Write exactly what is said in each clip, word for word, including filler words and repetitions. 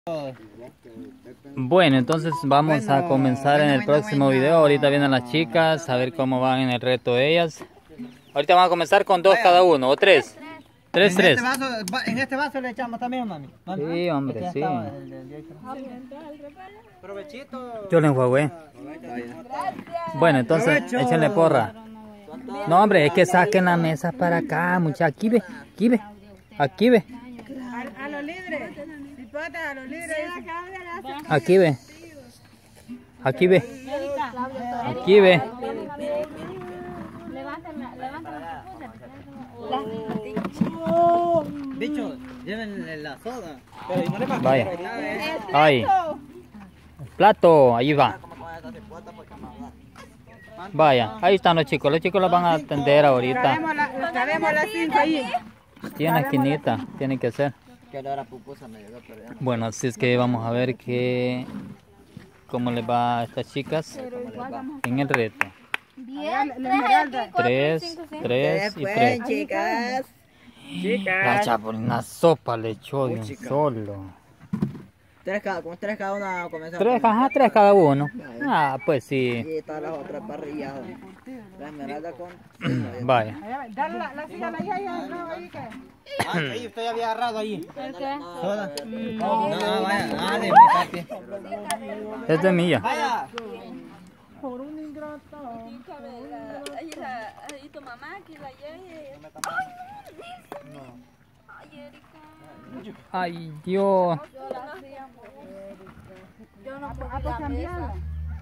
Bueno, entonces vamos Bueno, a comenzar bueno, en el bueno, próximo bueno. video. Ahorita vienen las chicas, a ver cómo van en el reto ellas. Ahorita vamos a comenzar con dos cada uno, o tres. Tres, en tres. Este vaso, va- en este vaso le echamos también, mami. Mami. Sí, hombre, Aquí sí. estaba el del diez. Provechito. Yo le enjuagué. Bueno, entonces Provecho. échenle porra. No, hombre, es que saquen la mesa para acá, muchachos. Aquí ve, aquí ve, aquí ve, A, a los líderes, Cipota, a los líderes. aquí ve, aquí ve, aquí ve. Bicho, lleven la soda. Pero no le va a Vaya. quitar, ¿eh? Ahí. Plato, ahí va. Vaya, ahí están los chicos. Los chicos los van a atender ahorita. Traemos la- traemos las cinco ahí. Tiene esquinita, tiene que ser. Bueno, así es que vamos a ver que cómo les va a estas chicas en el reto. Tres, tres y tres. Chicas. La chapulina sopa le echó de un solo. Tres cada, con tres cada una comenzamos. Tres, ajá, tres cada uno. Ah, pues sí. Y todas las otras parrillas. La esmeralda con. Vaya. Dale la, la silla a la hija ahí, no, ahí que. Ah, ahí usted ya había agarrado ahí. ¿El qué? Soda. No, vaya, dale, mi papi. Es de mía. Vaya. Por un ingrato. Ahí, la, ahí tu mamá, aquí la yeye. Ay, Erika. Ay, Dios. Yo no puedo Ah, pues cambiarla.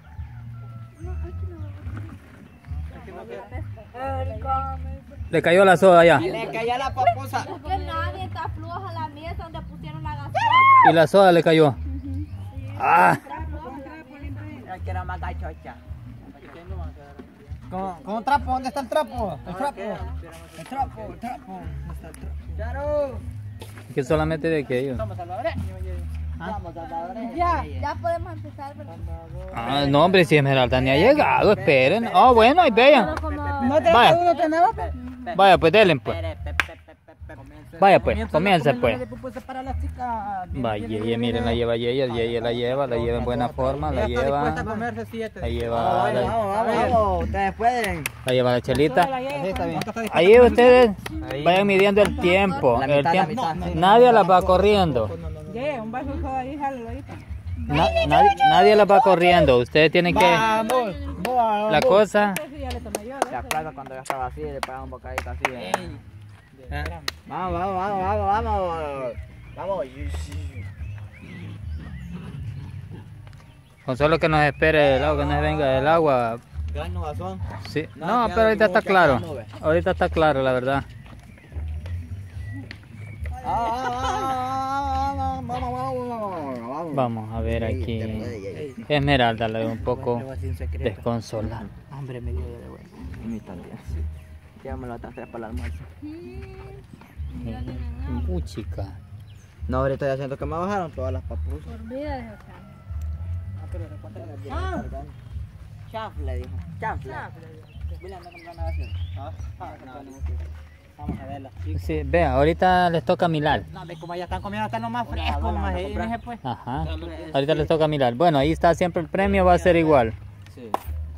Erika. Le cayó la soda ya. Le cayó la papusa. Que nadie está floja la mesa donde pusieron la gaseosa. Y la soda le cayó. Ah, Era que era más gachocha. Con, con un trapo, ¿dónde está el trapo? El trapo. El trapo, el trapo. ¿Dónde está el trapo? ¡Claro! que solamente de que ellos. Somos salvadoreños. Vamos, salvadoreños. Ya. Ya podemos empezar, ¿verdad? Ah, no, hombre, si Esmeralda ni ha llegado, esperen. Ah, bueno, ahí vean. ¿No te Vaya. uno tenemos? Pues? Vaya, pues denle, pues. Vaya, pues, comience, pues. Para las chicas. Vaya, Yeye, miren, la lleva Yeye, Yeye la lleva, la lleva en buena forma, la lleva, a comerse siete. la lleva, la, Vamos, vamos, ustedes pueden. la lleva la chelita. Así está bien. Ahí ustedes vayan midiendo el tiempo, La el mitad, la tiempo. mitad. Nadie las va corriendo. Ya, un vaso de soda ahí, jálalo ahí. Na- nadie, nadie las va corriendo. Ustedes tienen que, Vamos, vamos. la cosa, Ese ya le tomé yo. Se acuerda cuando ya estaba así, le pagan un bocadito así. ¿eh? Vamos, vamos, vamos, vamos, vamos. Vamos. con solo que nos espere el agua, que nos venga el agua. Gran nubazón. Sí. No, No, ya pero ahorita como está que claro. la nube. Ahorita está claro, la verdad. Vamos, vamos, vamos. Vamos a ver aquí. Esmeralda la veo un poco desconsolada. Hambre me dio de vuelta. Y mi también. Ya me lo atrasé para el almuerzo. Uy, chica. No, ahorita ya siento que me bajaron todas las papusas. Ah, Chaf le dijo. Chaf. Vamos a verla. Sí, vea, ahorita les toca mirar. No, ve como ya están comiendo hasta lo más fresco, más ahí, pues. Ajá. Ahorita les toca mirar. Bueno, ahí está siempre el premio, va a ser igual. Sí.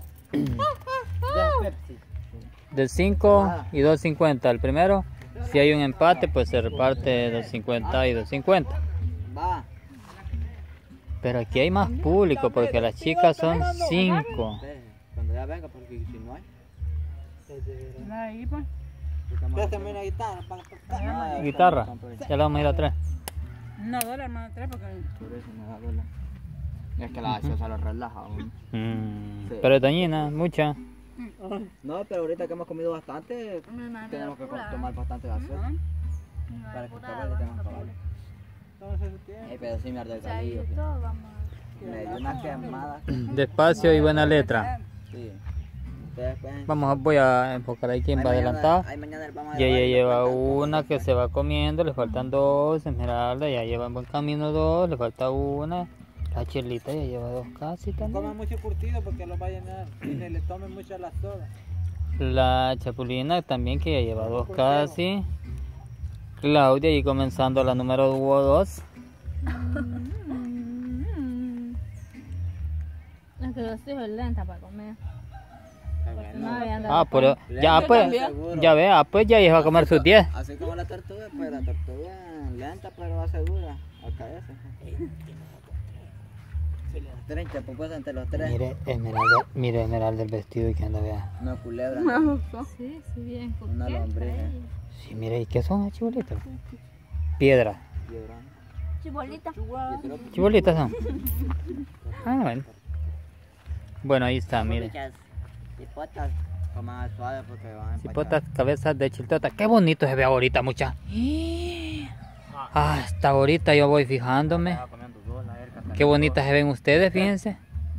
De cinco y dos cincuenta. El primero, si hay un empate, pues se reparte dos cincuenta y dos cincuenta. Va. Pero aquí hay más público porque las chicas son cinco. Cuando ya venga, porque si no hay. Ahí, pues. Préstame una guitarra para tocar. Guitarra, ya la vamos a ir a traer. No, dólar, hermano, tres porque. Por eso me da dólar. Es que la gaseosa lo relaja aún. Mm, pero es dañina, mucha. No, pero ahorita que hemos comido bastante, tenemos que tomar bastante gaseosa. Para que ustedes le tengan cabal. Eh, pero sí me arde el cabello. Me dio una quemada. Despacio y buena letra. Sí. Ustedes pueden. Vamos, a- voy a enfocar ahí quién Ahí va mañana- adelantado. ahí mañana vamos a Ya llevar ya y lleva le faltan una que dos. se va comiendo, le faltan dos. Esmeralda ya lleva en buen camino dos, le falta una. La chelita ya lleva dos casi Comen también. mucho curtido porque los va a llenar y le, le tomen mucho la soda. La chapulina también que ya lleva dos casi. Claudia y comenzando la número dos. los hijos lenta para comer. No habían dado Ah, pero Lenta ya pues, seguro. ya ve, ah, pues ya iba a comer sus diez. Así como la tortuga, pues la tortuga lenta pero va segura a caerse. treinta, pues entre los tres. Mire, Esmeralda, mire Esmeralda el vestido que anda, vea. Una culebra, Sí, sí, bien. una lombriz, Sí, mire, ¿y qué son las chibolitas? Piedra. piedra. Chibolita. Chibolitas son. Ah, bueno. Bueno, ahí está, mire. Cipotas, coman suave porque van a empachar. Cipotas, cabezas de chiltota. Qué bonito se ve ahorita, mucha. Ah, hasta ahorita yo voy fijándome. Qué bonitas se ven ustedes, fíjense.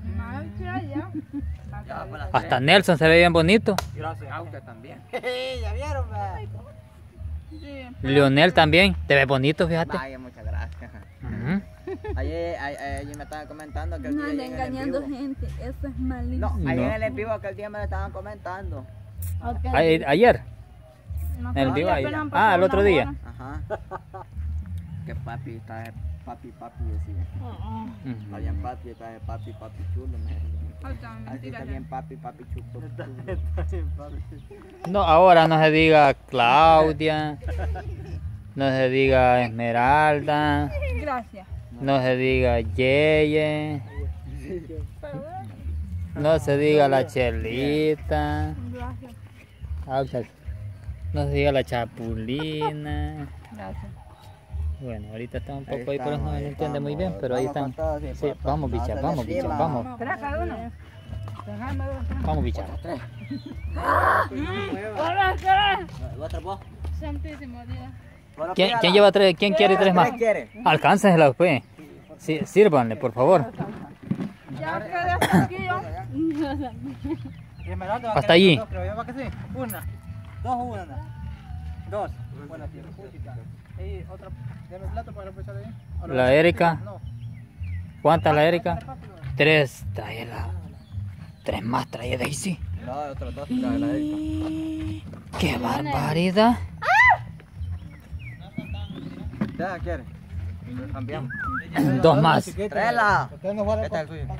Hasta Nelson se ve bien bonito. Gracias a usted también. Ya vieron, ve. Leonel también. Te ves bonito, fíjate. Vaya, muchas gracias. Ujú. Ayer, ayer, ayer me estaban comentando que el No día anda en el en engañando vivo. gente, eso es malísimo. No, ayer No. en el en vivo que el día me lo estaban comentando. Ay, ayer. En el vivo ahí. Ah, el otro día. Ajá. Que papi está de papi, papi, decía. Está bien papi, está de papi, papi chulo. Me decía. Así está bien papi, papi chulo. No, ahora no se diga Claudia. No se diga Esmeralda. Gracias. No se diga Yeye. No se diga la Chelita. Gracias. Ah, o sea, no se diga la Chapulina. Gracias. Bueno, ahorita está un Ahí poco ahí, por eso no estamos, se ahí entiende muy bien, estamos. pero ahí Vamos están. con todo, sí, Sí, papá. vamos, No bicha, se vamos, bicha, lastima. vamos. ¿Será cada uno? Dejame dos. Vamos, bicha. ¿Otra vos? Santísimo Dios. Bueno, ¿Quién, pídala. quién lleva tres? ¿Quién quiere tres más? ¿Tres quiere? Alcáncensela después. Sí, sírvanle, por favor. Ya quedé hasta aquí yo. Esmeralda va a Hasta querer allí. dos, creo yo, ¿va que sí? Una, dos o una. Dos. Bueno, tío. Y otra. Dame el plato para aprovechar ahí. ¿O lo La echas? Erika. No. ¿Cuántas la Erika? Tres. Tráela. Tres más trae Daisy. No, otros dos, la de la Erika. ¡Qué barbaridad! ¿Ya quiere? Cambiamos. Dos más. Tráela. Usted no juega Este es el tuyo.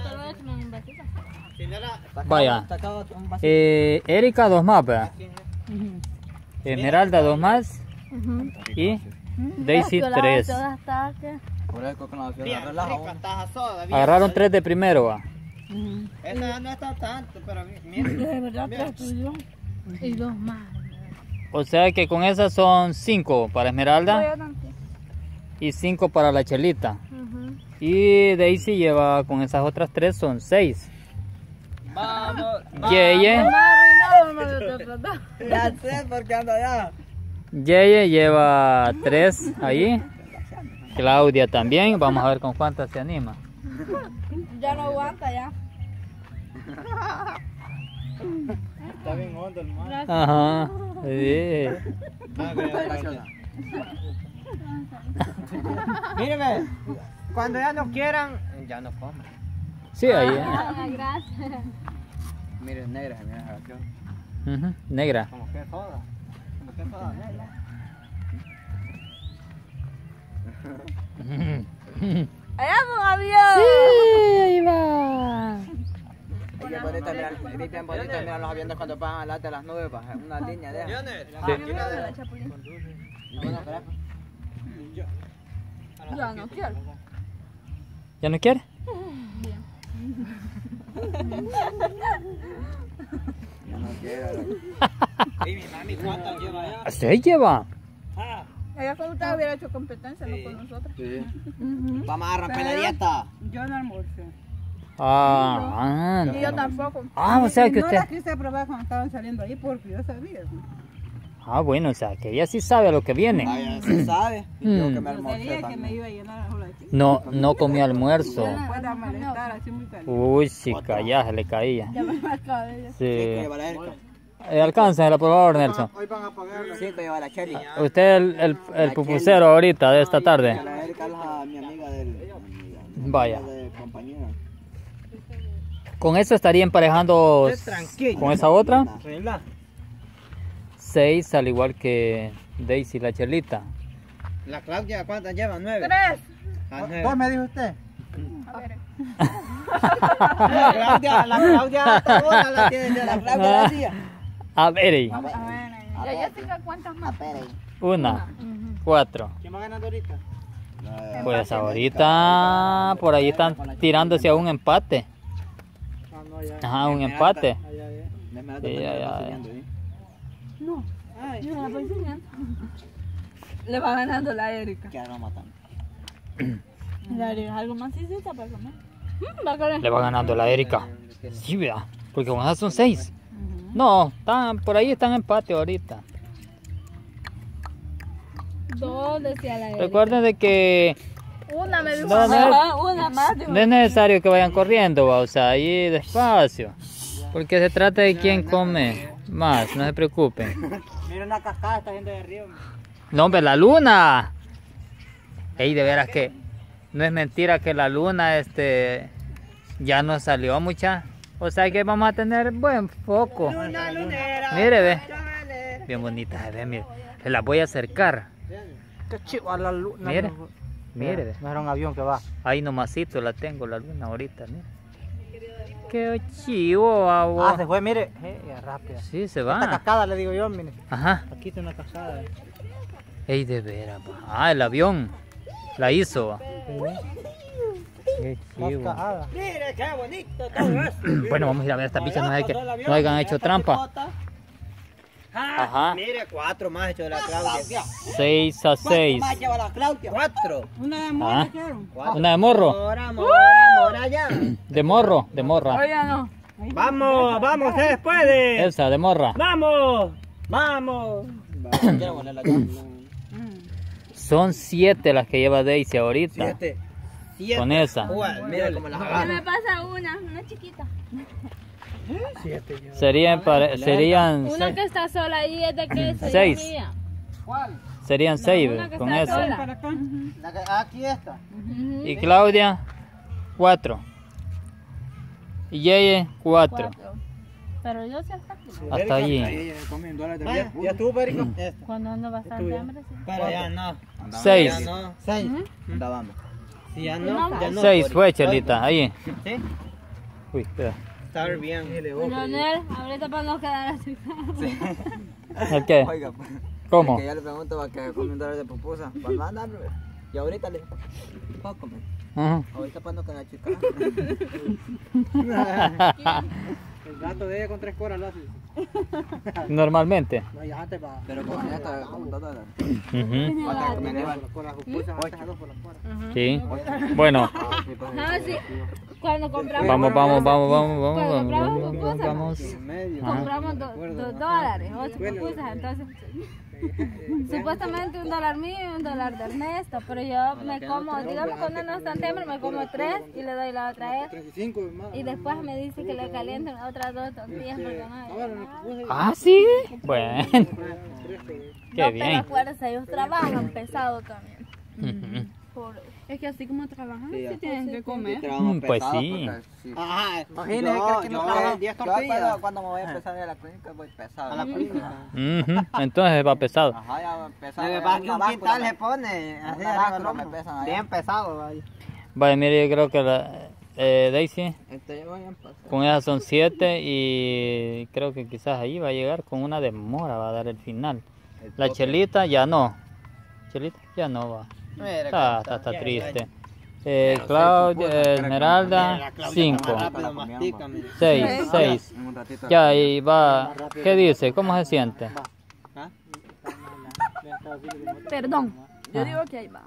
Vaya. Está acá otro, un vasito. Eh, Erika, dos más, ¿verdad? Esmeralda, dos más. Y Daisy, tres. Por eso que nos relaja uno. Agarraron tres de primero, va. Esa no está tanto, pero mira. De verdad, tres tuyos. Y dos más. O sea que con esas son cinco para Esmeralda y cinco para la Chelita. Y Daisy lleva con esas otras tres, son seis. Vamos. Yeye, Ya sé por qué ando allá. Yeye lleva tres ahí. Claudia también. Vamos a ver con cuántas se anima. Ya no aguanta ya. Está bien hondo el mar. Ajá. Sí. Míreme, cuando ya no quieran, ya no comen. Sí, ahí. eh. Gracias. Miren, negra, mira esa acción. Ujú, negra. Como que soda. Como que soda negra. Allá con avión. Ahí va. Es bien bonita, mira, es bien bonita, mira los aviones cuando pasan alante de las nubes, pa, una línea de esas. Bueno, espera. Ya no quiero. ¿Ya no quiere? Ya no quiero. Y mi mami, ¿cuántas lleva ya? Se lleva. Ella con usted hubiera hecho competencia, no con nosotros. Sí. Vamos a romper la dieta. Yo no almorcé. Ah, Y yo tampoco. ah, o sea que no usted. la quise probar cuando estaban saliendo ahí porque yo sabía. Ah, bueno, o sea que ella sí sabe a lo que viene. Vaya, se sabe. Yo Mm. que me Yo almorcé sabía que me también. iba a llenar la jola aquí. No, no comió almuerzo. Después de malestar así muy caliente. Uy, chica, ya se le caía. Ya me marcaba ella. Sí, que Sí. lleva la Erika. Eh, alcánzala, por favor, Nelson. Hoy van a pagarla. Sí, que lleva la Cheli. Usted es el, el, el pupusero ahorita de esta tarde. La Erika es la, mi amiga del... Vaya. De compañera. Con eso estaría emparejando Tranquilo. con esa otra. Relaja. Seis, al igual que Daisy la Chelita. La Claudia, ¿cuántas lleva? Nueve. Tres. Ah, nueve. ¿Vos me dijo usted? A ver. La Claudia, la Claudia, hasta una la tiene, la Claudia la hacía. A ver. A ver. Ya Jessica, ¿cuántas más? Una. Cuatro. ¿Quién va ganando ahorita? Pues ahorita por ahí están tirándose a un empate. Ah, no, ya. Ajá, un empate. Ah, ya, ya. Sí, ya, ya, ya. No. Ay, Yo no la voy enseñando. Le va ganando la Erika. Que ahora matan. La Erika es algo más sisita para comer. Mm, va a comer. Le va ganando la Erika. Sí, vea. Porque con esas son seis. No, están, por ahí están en empate ahorita. Dos decía la Erika. Recuerden de que Una me dijo. no, no, Ajá, una más. dijo. no es necesario que vayan corriendo, va, o sea, ahí despacio. Porque se trata de quién come más, no se preocupen. mira una cascada, está yendo de arriba. No, hombre, la luna. Ey, de veras que no es mentira que la luna este ya no salió mucha. O sea que vamos a tener buen foco. Luna, lunera. Mire, ve. Chale. Bien bonita se ve, mire. Se la voy a acercar. Qué chivo a la luna. Mire, mire, ve. No era un avión que va. Ahí nomasito la tengo, la luna ahorita, mire. Qué chivo, babo. Ah, se fue, mire. Eh, ya rápido. Sí, se Esta va. cascada le digo yo, mire. Ajá. Aquí está una cascada. Ey, de veras, va. Ah, el avión. La hizo, va. Qué chivo. Cascada. Mire, qué bonito todo eso. Bueno, vamos a ir a ver estas bichas, no, hay que, no hayan hecho trampa. Ajá. Mire, cuatro más hecho de la Claudia. seis a seis. Más lleva la Claudia. Cuatro. Una de Ah. mora quiero. Una de morro. Mora, mora, mora ya. De morro, de morra. Oye, no. Vamos, vamos, se puede. Esa, de morra. Vamos, vamos. Quiero poner la cámara. Son siete las que lleva Daisy ahorita. Siete. Siete. Con esa. Igual, mira cómo las ¿Qué agarra. me pasa una? Una chiquita. Siete. yo. Serían, para- serían, Una se- que está sola ahí es de que sería Seis. mía. ¿Cuál? serían seis una que con está esa. sola. Para acá. La que- aquí está. Y Claudia, cuatro. Y Yeye, cuatro. Cuatro. Pero yo sí hasta aquí. Hasta allí. Vaya, ya estuvo, Perico. Esta. Cuando ando bastante hambre, sí. Pero ya no. Seis. Ya no. Seis. Anda, vamos. Si ya no, ya no. Seis fue, Chelita. Ahí. Sí. Uy, espera. Está bien. Leonel, ahorita para no quedar así. ¿El qué? Oiga, pues. ¿Cómo? Que ya le pregunto para que come un dólar de pupusa. Cuando anda, bro. Y ahorita le digo, ¿puedo comer? Ajá. Ahorita pando con la chica. El gato de ella con tres coras lo hace. Normalmente. No, ya antes va. Pero con esta, como dos dólares. Ujú. ¿Cuántas comen igual? Por las pupusas, antes a dos por las coras. Sí. Bueno, Ah, sí. Cuando compramos. vamos, vamos, vamos, vamos, vamos, Cuando vamos, compramos vamos, pupusas, vamos. En medio. Ajá. Compramos do- dos dólares, ocho pupusas, entonces. Supuestamente un dólar mío y un dólar de Ernesto, pero yo me como, digamos cuando no está en hambre, me como tres y le doy la otra a él. treinta y cinco más. Y después me dice que le calienten otras dos tortillas porque no hay. Ahora, las pupusas. Ah, sí. Bueno, Tres, tres. qué No, bien. pero acuérdense, ellos trabajan pesado también. Ujú. Por- Es que así como trabajan, Sí, sí tienen que comer. Mm, pues sí. Ajá, Yo, imagínese que, que no yo, trabajan diez yo tortillas. cuando, cuando me voy a empezar a ir a la clínica voy pesado. A la clínica. Ujú. Entonces va pesado. Ajá, ya pesado. Lo que ya pasa es que una un báscula quintal me- se pone así una arriba báscula del me hombro. pesan allá. Bien pesado, vaya. Vale, mire, yo creo que la, eh, Daisy, Este, yo voy a empezar. con esas son siete y creo que quizás ahí va a llegar con una demora, va a dar el final. La Chelita ya no. Chelita ya no va. Mira, Está, está, está triste. Eh, Claudia, Esmeralda, cinco. Rápido, mastica, mire. seis, seis. En un ratito. Ya ahí va. ¿Qué dice? ¿Cómo se siente? ¿Ah? Perdón. Yo digo que ahí va.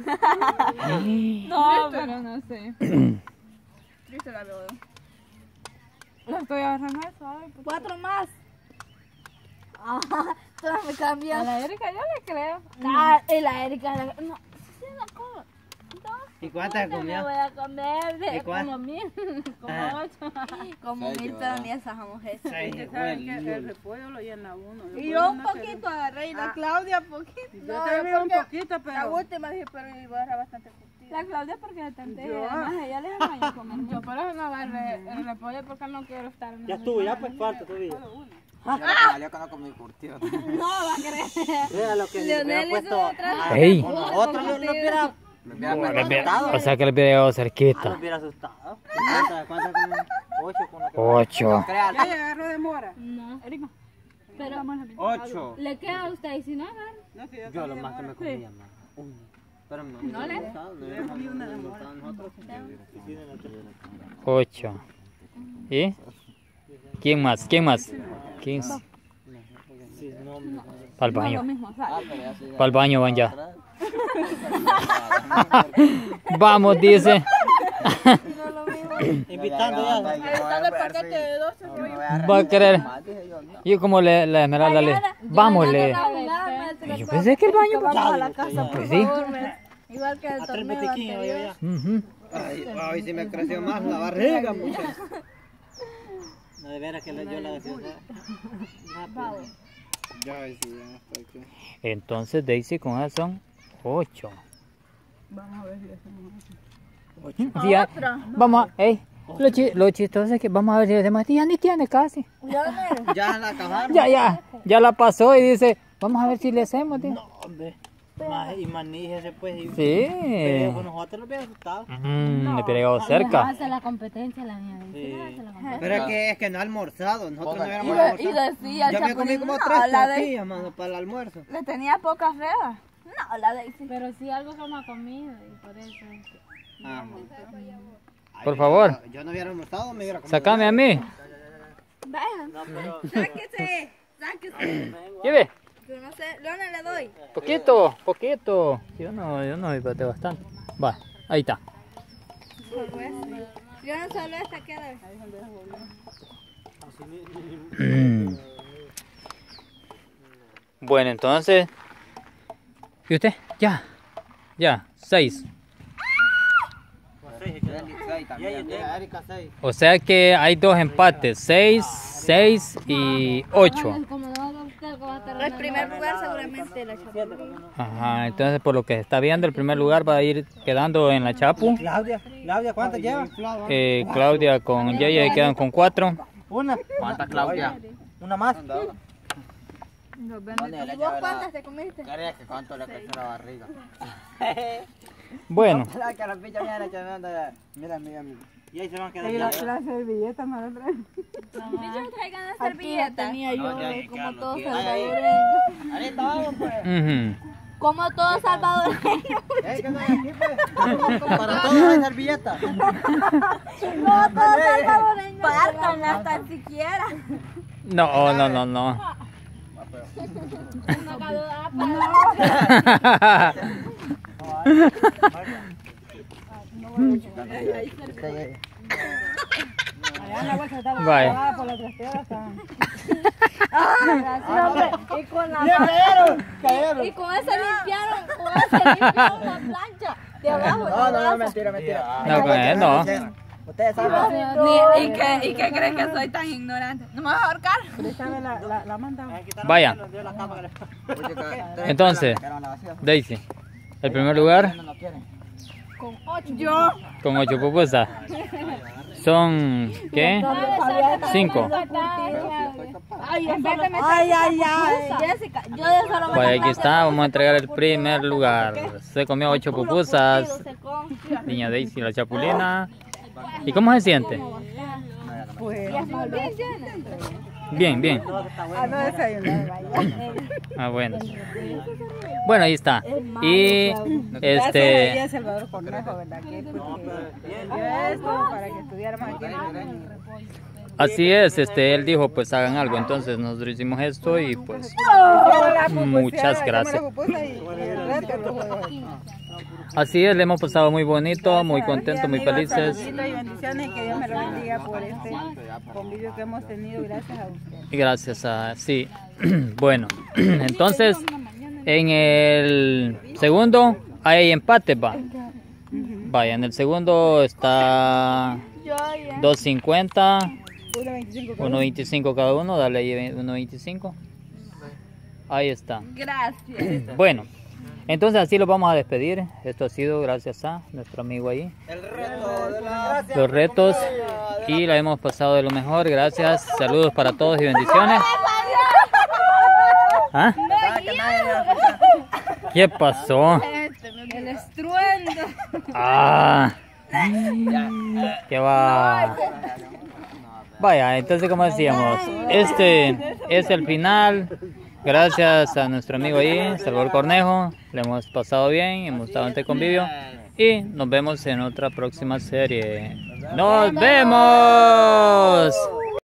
No, pero no sé. Triste la veo. La estoy agarrando suave. Cuatro más. Ah, todas me cambian. A la Erika yo le creo. Ah, y la Erika. La... No, sí, la como. ¿Y cuántas Me comió? voy a comer de ¿Y cuál? como mil, como Ajá. ocho. Como Sí, mil yo- pero ni esas mujeres. Seis. Que saben que el repollo lo llena uno. Y yo un poquito agarré y la Ah. Claudia poquito. Yo No, también un porque poquito, la pero... última dije, pero iba a agarrar bastante curtida. La Claudia porque la tenté. Yo- Además, ella le amaña comer. Yo por eso no agarré el repollo porque no quiero estar en Ya estuvo, ya pues falta todavía. Yo no- Yo conozco mi curtido. No, va a creer. Vea lo que le Leonel hubiera hizo puesto. otra. Ey. Con la otra le le hubiera Me hubiera asustado. O sea que le hubiera llegado Ah, cerquita. me hubiera asustado. ¿Cuántas? ¿Cuántas? Ocho con la que... Ocho. Ya agarró de mora. No. Erika. Pero Ocho. le queda a usted y si no agarra. No, sí, Yo lo más que me comía, más. Uno. Pero no, No le- nosotros. Ocho. ¿Y? ¿Quién más? ¿Quién más? quince. Para el baño. Ah, pero ya sí. Para el baño van ya. Vamos, dice. Invitando ya. el paquete de doce. Va a querer. Yo como le, la esmeralda le. Vámosle. Yo pensé que el baño. Vamos a la casa, por Pues sí. favor. Igual que el A tres torneo betequines voy anterior. allá. Ujú. Ay, ay, si me creció más la barriga, muchachos. No, de veras que la- yo la decía. Ya, ay, sí, ya está aquí. Entonces Daisy con eso son ocho. Vamos a ver si hacemos Ocho. Sí, ya- vamos a. Ey, lo, chi- lo chistoso es que vamos a ver si los demás ya ni tiene casi. Ya la acabaron. Ya, ya. Ya la pasó y dice, vamos a ver si le hacemos. Tío. No, hombre. Más, y maníjese pues. Y, Sí. pero con nosotros lo hubiera asustado. Mm, le hubiera llegado Vamos a cerca. hacer la competencia, la mía. Sí. Pero es que, es que no ha almorzado, nosotros no habíamos Y, almorzado. decía, Yo me comí como tres tortillas, mano, para el almuerzo. le tenía poca fe. No, la Daisy. Pero sí algo que no ha comido y por eso. es que- Ah, Por favor, yo, yo no hubiera almorzado, me hubiera comido. sacame a mí. No, pero... Sáquese, sáquese. Lleve. Pero no sé, Leona le doy. Poquito, poquito. Yo no, yo no me pateo bastante. Va, ahí está. Leona solo esta queda. Bueno, entonces. ¿Y usted? Ya. Ya, seis. Erika seis. O sea que hay dos empates, seis, seis y ocho. Como no va a gustar, va a estar El primer lugar seguramente la chapulina. Ajá, entonces por lo que se está viendo, el primer lugar va a ir quedando en la Chapu. Claudia, Claudia, ¿cuántas lleva? Eh, Claudia con Yaya quedan con cuatro. Una. ¿Cuántas, Claudia? Una más. ¿Y vos cuántas te comiste? ¿Qué que cuánto le creció la barriga? Bueno, La carapilla mía le echando. Mira, mira, mira. Y ahí se van a quedar. Y la, ya. la servilleta me la traen. Bicho, traigan la Aquí ya servilleta. tenía yo No, ya hay que como quedarnos todo aquí. salvadoreño. Ahorita vamos, pues. ujú. Como todo salvadoreño. Es que no hay aquí, pues. Para todos hay servilleta. Como todo salvadoreño. Pártanlas tan siquiera. No, no, no, no. Una cada- Allá en la bolsa estaba Vaya. lavada por la trastera. Está. Y con la mano. Y con ese limpiaron, con ese limpiaron la plancha de abajo. No, no, no, mentira, mentira. No, con él no. Ustedes saben. Ni- ¿Y qué, ¿Y qué crees que soy tan ignorante? ¿No me vas a ahorcar? Préstame la, la, la manta. Vaya. Entonces, Daisy, el primer lugar No quieren. Yo. con ocho pupusas. Son, ¿qué? Cinco. Ay, en vez de meter Ay, ay, ay. Jessica, yo de solo Pues aquí está, vamos a entregar el primer lugar. Se comió ocho pupusas. Niña Daisy, la chapulina. ¿Y cómo se siente? Pues, Bien, bien. ah, no desayunar, vaya. Ah, bueno. Bueno, ahí está. Y Gracias a este, ella, Salvador Cornejo, ¿verdad? Que porque dio esto para que estudiáramos aquí. así es, este, él dijo, pues hagan algo. Entonces nosotros hicimos esto y pues muchas gracias. Así es, le hemos pasado muy bonito, muy contentos, muy felices. Saluditos y bendiciones, que Dios me lo bendiga por este convivio que hemos tenido. Gracias a usted. Gracias a, sí. Bueno, entonces en el segundo hay empate, va. Vaya, en el segundo está dos cincuenta, uno veinticinco cada uno, dale ahí uno veinticinco. Ahí está. Gracias. Bueno, entonces así lo vamos a despedir. Esto ha sido gracias a nuestro amigo ahí. El reto de la... Los retos y la hemos pasado de lo mejor. Gracias. Saludos para todos y bendiciones. ¿Ah? ¿Qué pasó? El estruendo. Ah, ¿qué va? Vaya, entonces como decíamos, este es el final. Gracias a nuestro amigo ahí, Salvador Cornejo. Le hemos pasado bien, hemos estado ante convivio. Y nos vemos en otra próxima serie. ¡Nos vemos!